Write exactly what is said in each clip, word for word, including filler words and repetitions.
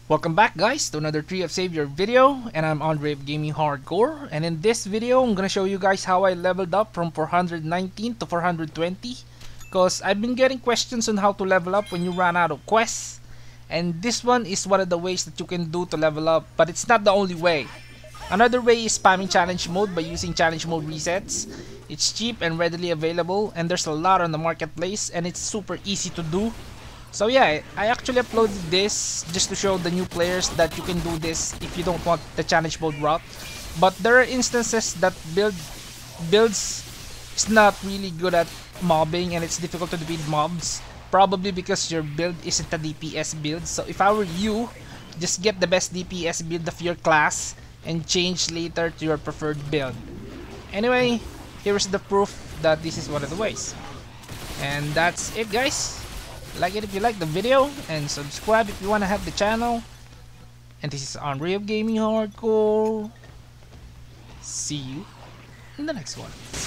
Welcome back guys to another Tree of Savior video, and I'm Andre of Gaming Hardcore, and in this video I'm gonna show you guys how I leveled up from four hundred nineteen to four hundred twenty, because I've been getting questions on how to level up when you run out of quests, and this one is one of the ways that you can do to level up, but it's not the only way. Another way is spamming challenge mode by using challenge mode resets. It's cheap and readily available, and there's a lot on the marketplace, and it's super easy to do. So yeah, I actually uploaded this just to show the new players that you can do this if you don't want the challenge mode route. But there are instances that build builds is not really good at mobbing, and it's difficult to defeat mobs, probably because your build isn't a D P S build. So if I were you, just get the best D P S build of your class and change later to your preferred build. Anyway, here's the proof that this is one of the ways. And that's it guys. Like it if you like the video, and subscribe if you want to help the channel. And this is Andre of Gaming Hardcore. See you in the next one.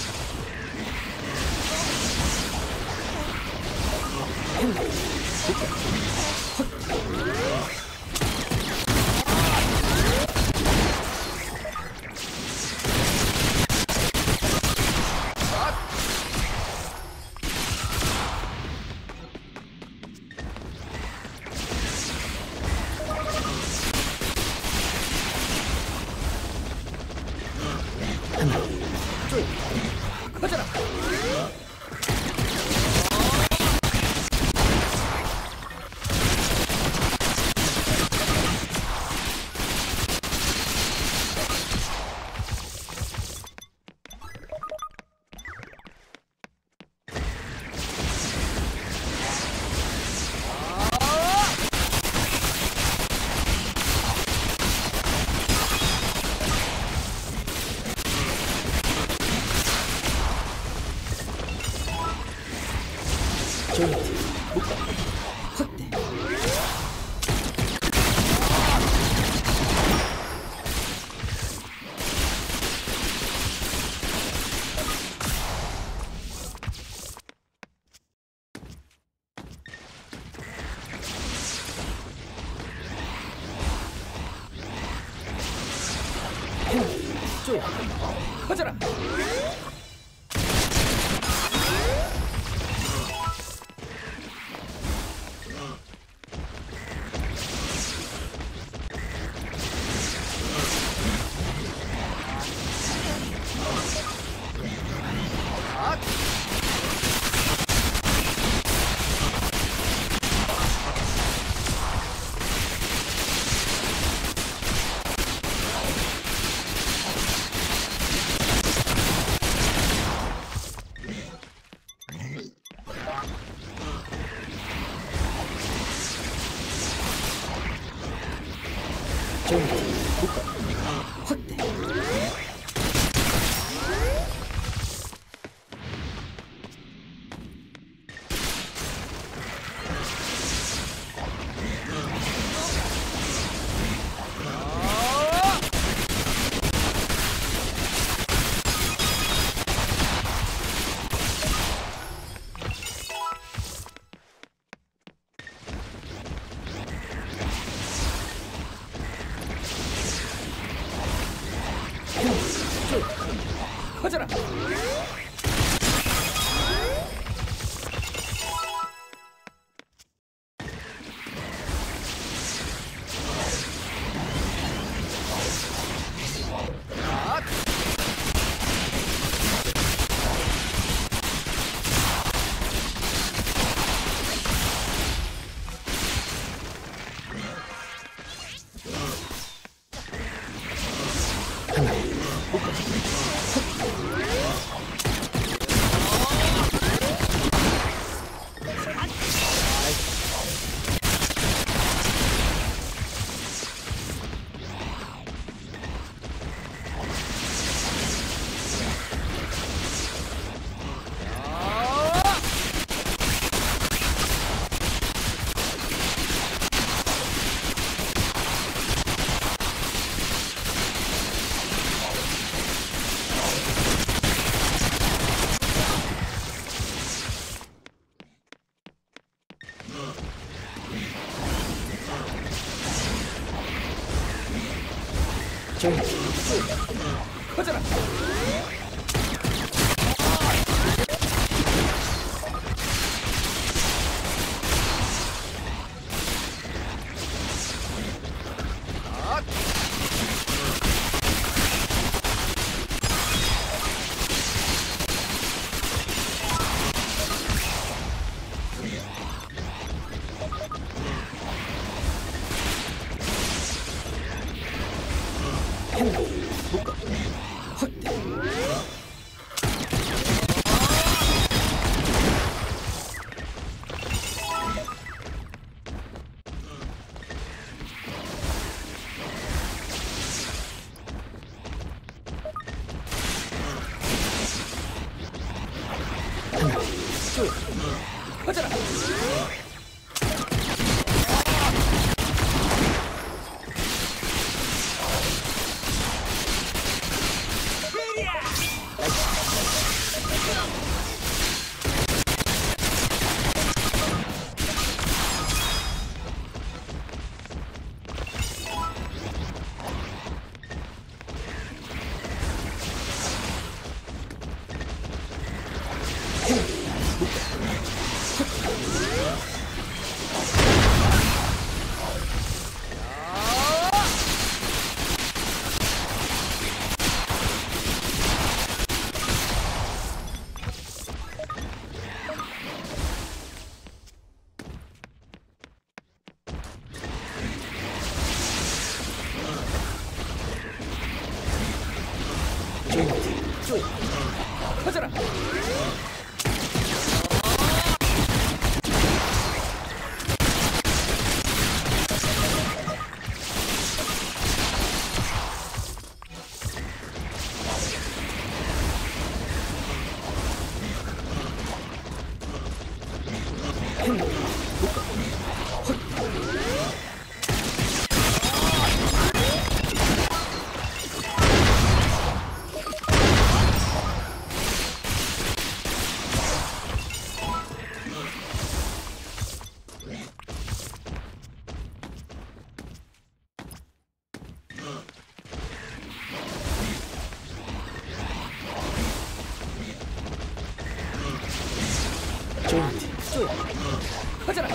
가자라. 가자라. 하나, 커져라. 커져라. 커져라. 커져라.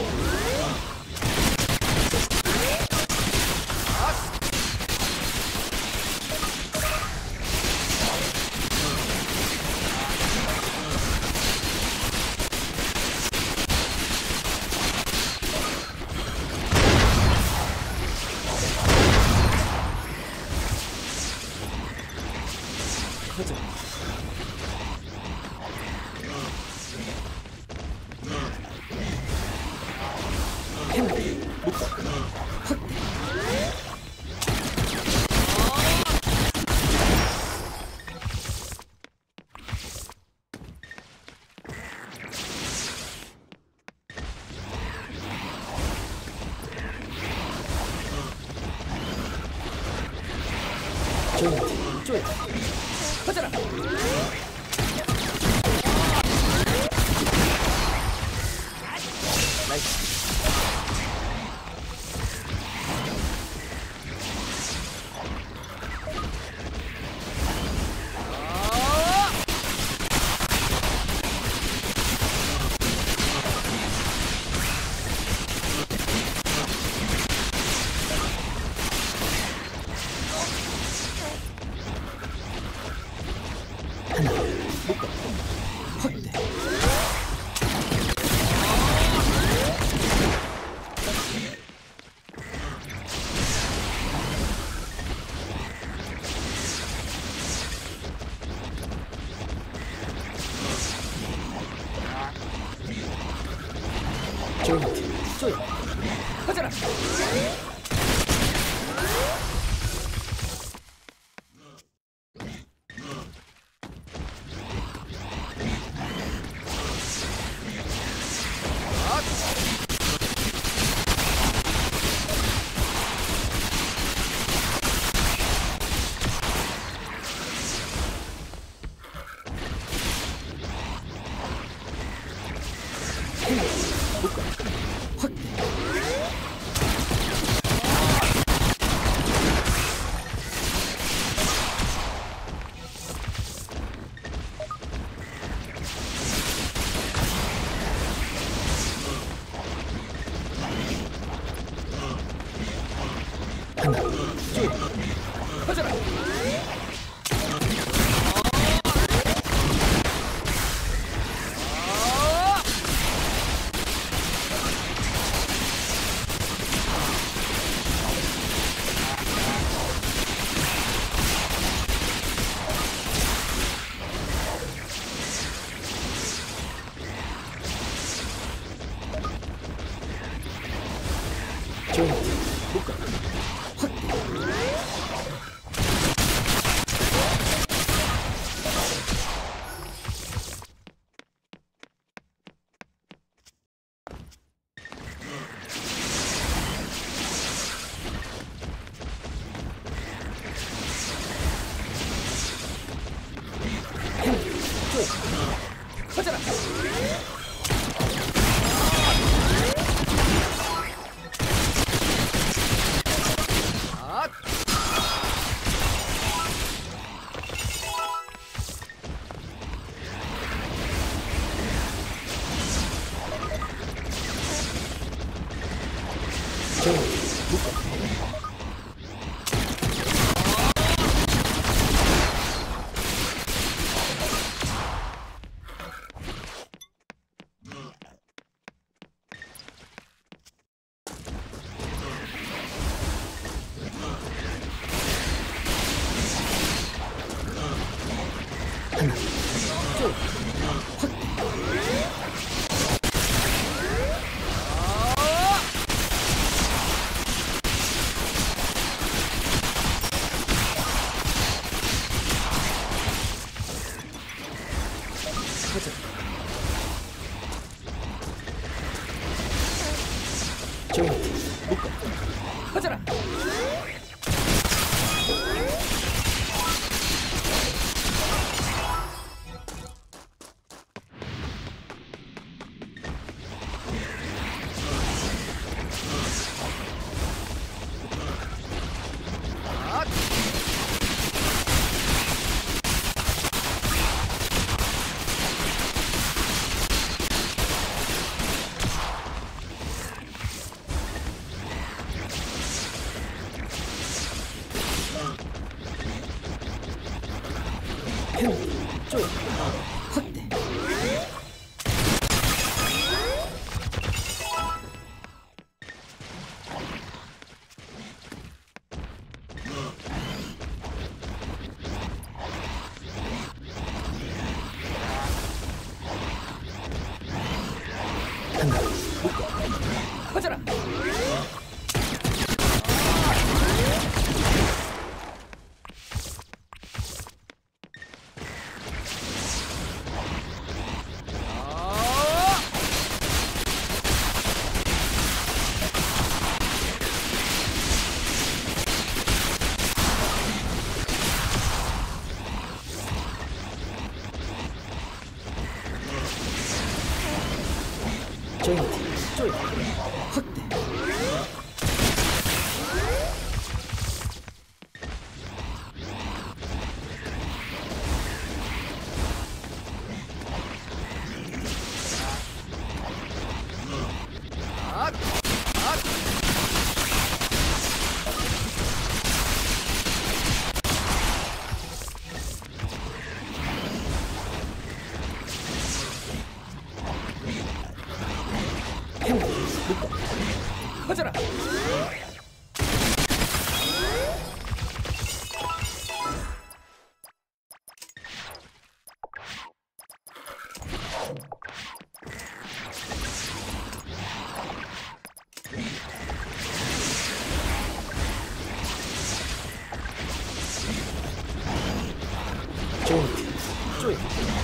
쪼이. 커져라. 나이스. 쪼이. 커져라. 하나, 둘, 퍼져라. 조인트, 묶어, 확대. 퍼져라. 조인트, 묶어. 하나, 둘, 확대. 퍼져. 조인트, 묶어. 퍼져라. 펜, 조인, 확대. 하나, 묶어. 퍼져라. 조인트, 조인, 확대. 펜, 묶어. 퍼져라. 조인트, 조인,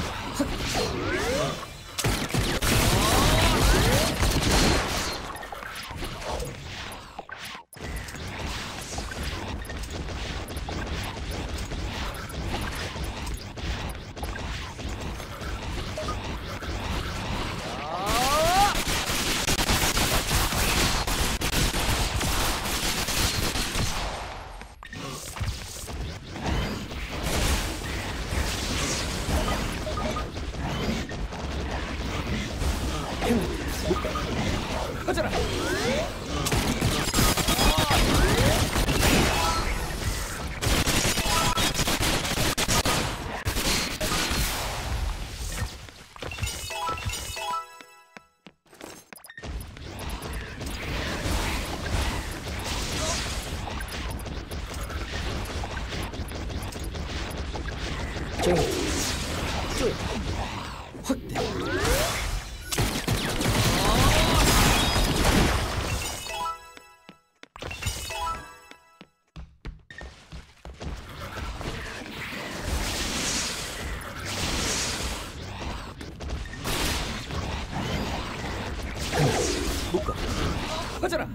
확. 쟁 쪼여 확대 묶어 퍼져라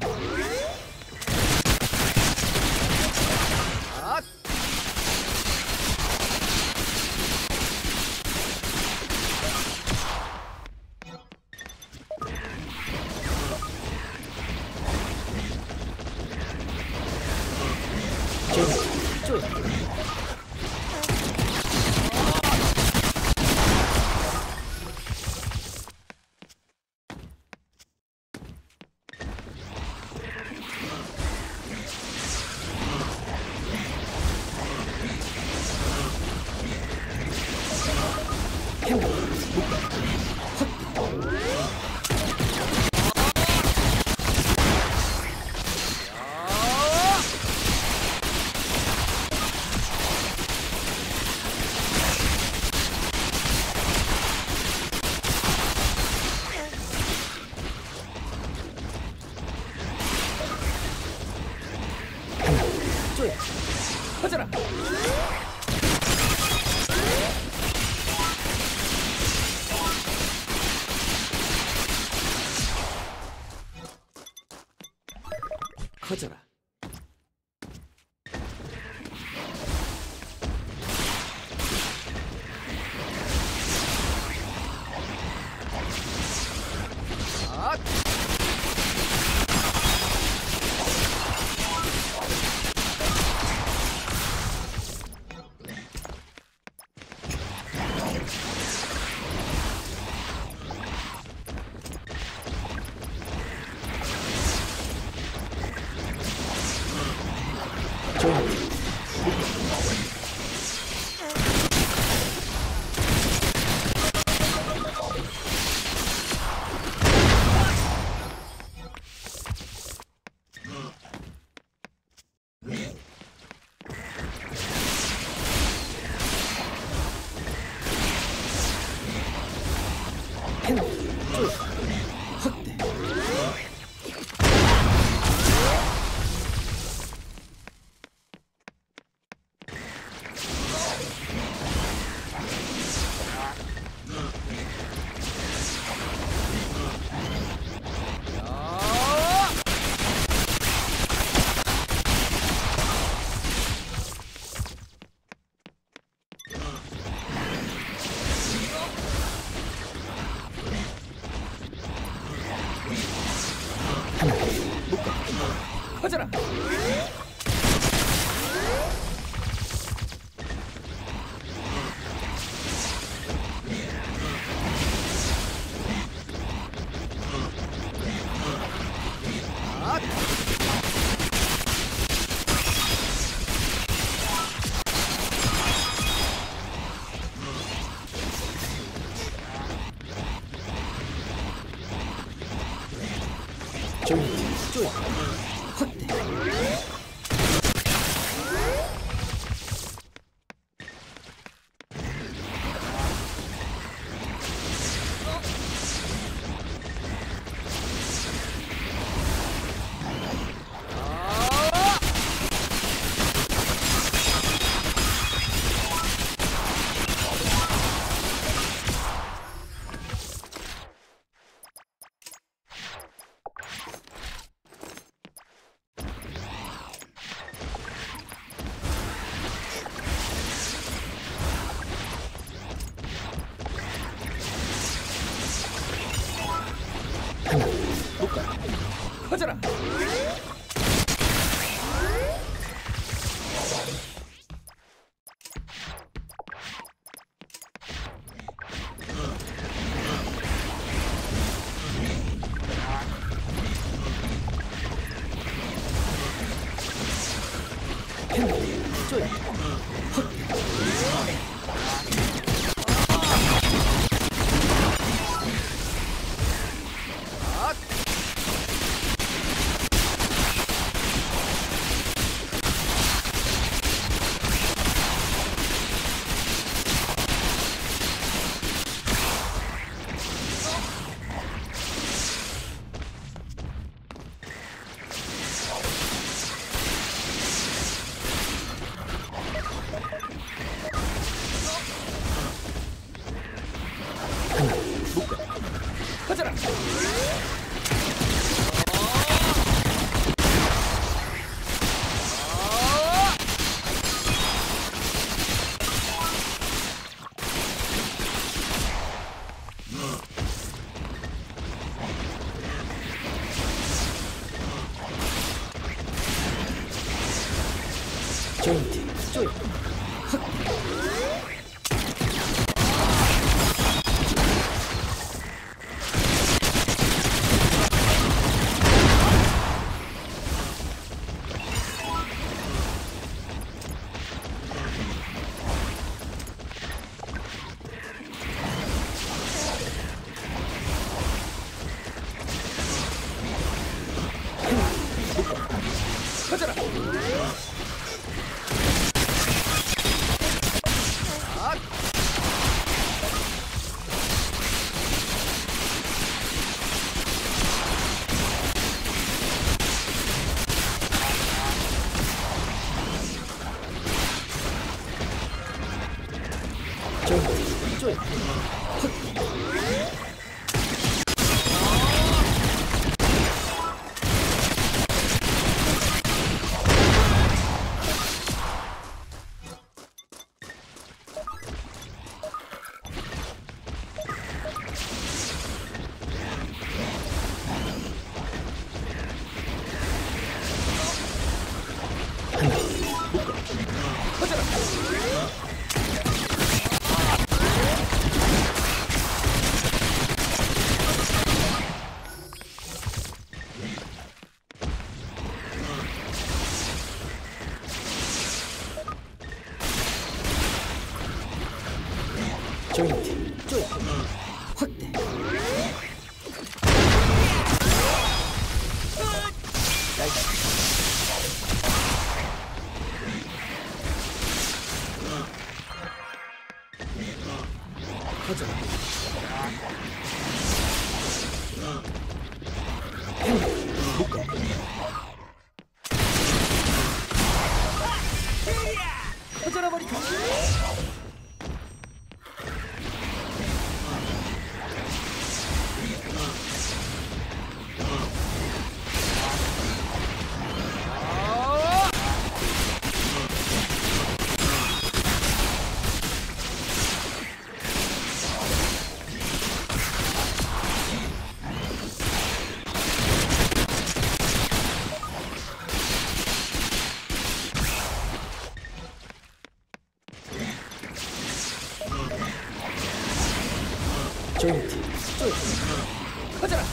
쟁 쪼여 캠프 묶어 쪼여 퍼져라 커져라 쪼여 캠프 쪼여 확대 묶어 퍼져라 쪼여 쪼여 확대 묶어 퍼져라 캠프 쪼여 확대 조인트 조인 가져라. 조인트 조인 조인트 조인 확대 가져라. 가져라 버리고 조인트 조인 가져라.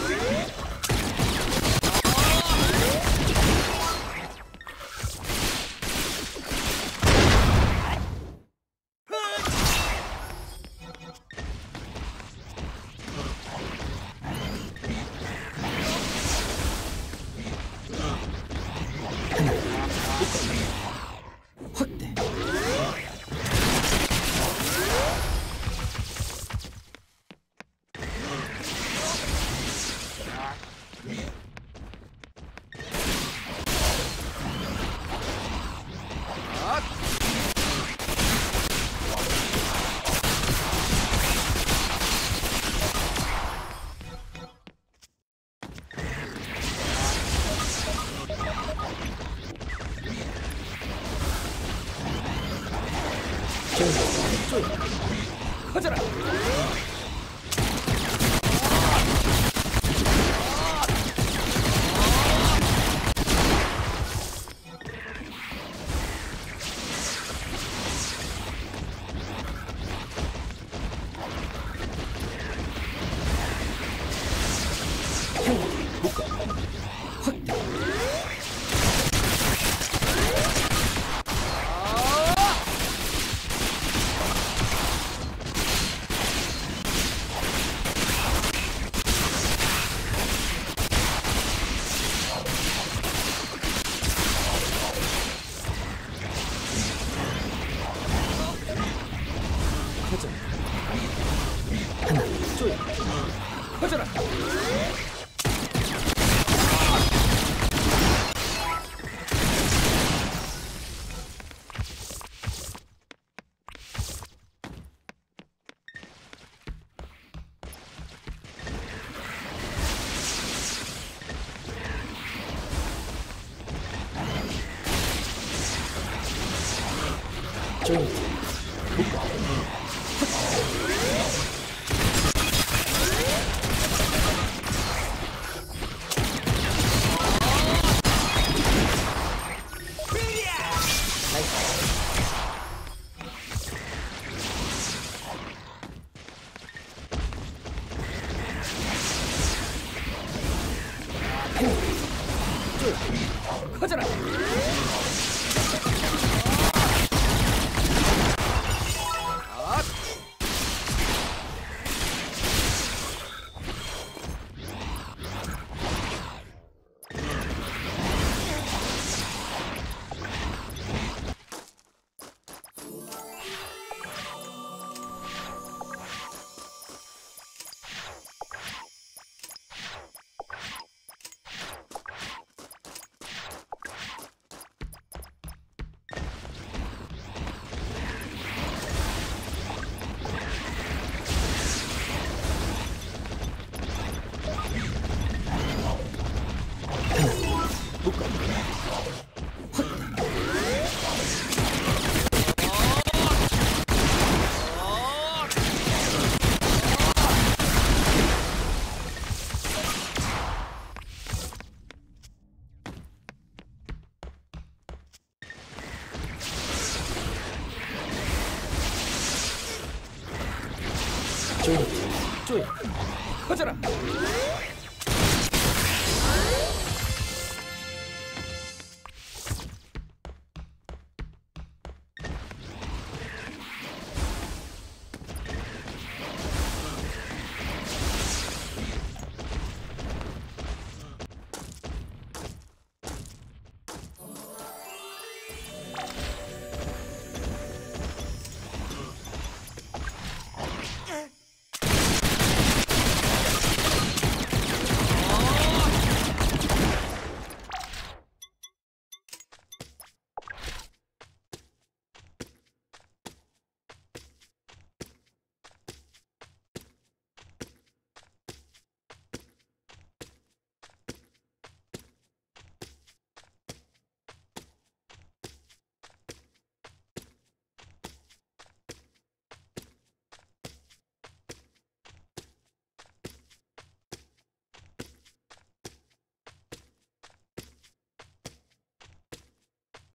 확대 조인트 조인 가져라. 묶어 확대 가져라. 하나 조인 가져라. 조인트 묶어 커져라. 쪼이, 쪼이, 커져라.